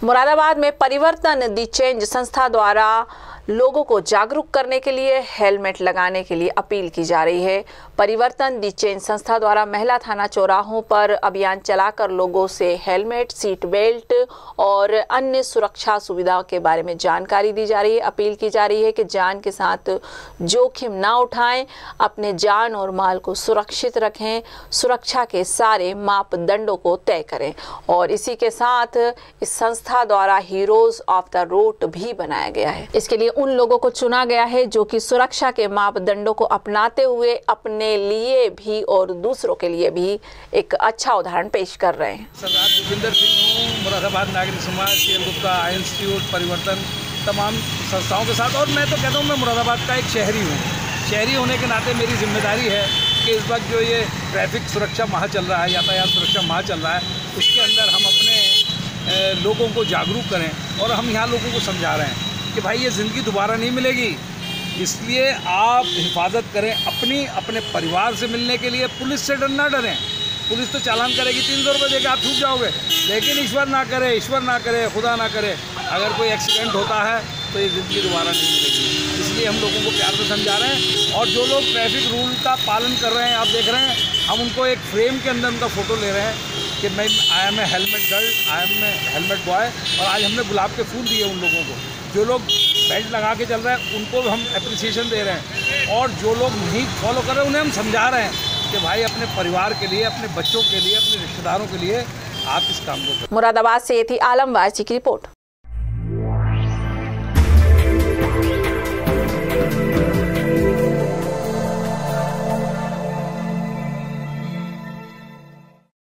मुरादाबाद में परिवर्तन दी चेंज संस्था द्वारा लोगों को जागरूक करने के लिए हेलमेट लगाने के लिए अपील की जा रही है। परिवर्तन दी चेंज संस्था द्वारा महिला थाना चौराहों पर अभियान चलाकर लोगों से हेलमेट, सीट बेल्ट और अन्य सुरक्षा सुविधाओं के बारे में जानकारी दी जा रही है। अपील की जा रही है कि जान के साथ जोखिम ना उठाएं, अपने जान और माल को सुरक्षित रखें, सुरक्षा के सारे मापदंडों को तय करें। और इसी के साथ इस संस्था द्वारा हीरोज ऑफ द रोड भी बनाया गया है। इसके लिए उन लोगों को चुना गया है जो कि सुरक्षा के मापदंडों को अपनाते हुए अपने लिए भी और दूसरों के लिए भी एक अच्छा उदाहरण पेश कर रहे हैं। सरदार जोगिंदर सिंह हूँ, मुरादाबाद नागरिक समाज, सीएल गुप्ता आई इंस्टीट्यूट, परिवर्तन, तमाम संस्थाओं के साथ। और मैं तो कहता हूँ मैं मुरादाबाद का एक शहरी हूँ। शहरी होने के नाते मेरी जिम्मेदारी है कि इस वक्त जो ये ट्रैफिक सुरक्षा माह चल रहा है, यातायात सुरक्षा माह चल रहा है, उसके अंदर हम अपने लोगों को जागरूक करें। और हम यहाँ लोगों को समझा रहे हैं कि भाई ये ज़िंदगी दोबारा नहीं मिलेगी, इसलिए आप हिफाजत करें अपने परिवार से मिलने के लिए। पुलिस से ना डरें, पुलिस तो चालान करेगी, 300 रुपये देकर आप छूट जाओगे, लेकिन ईश्वर ना करे, खुदा ना करे, अगर कोई एक्सीडेंट होता है तो ये ज़िंदगी दोबारा नहीं मिलेगी। इसलिए हम लोगों को प्यार से समझा रहे हैं। और जो लोग ट्रैफिक रूल का पालन कर रहे हैं, आप देख रहे हैं, हम उनको एक फ्रेम के अंदर उनका फ़ोटो ले रहे हैं कि मैं I am a helmet girl, I am a helmet boy. और आज हमने गुलाब के फूल दिए उन लोगों को। जो लोग बेल्ट लगा के चल रहे हैं उनको हम एप्रिसिएशन दे रहे हैं, और जो लोग नहीं फॉलो कर रहे हैं उन्हें हम समझा रहे हैं कि भाई अपने परिवार के लिए, अपने बच्चों के लिए, अपने रिश्तेदारों के लिए आप इस काम को करें। मुरादाबाद से ये थी आलम वारसी की रिपोर्ट।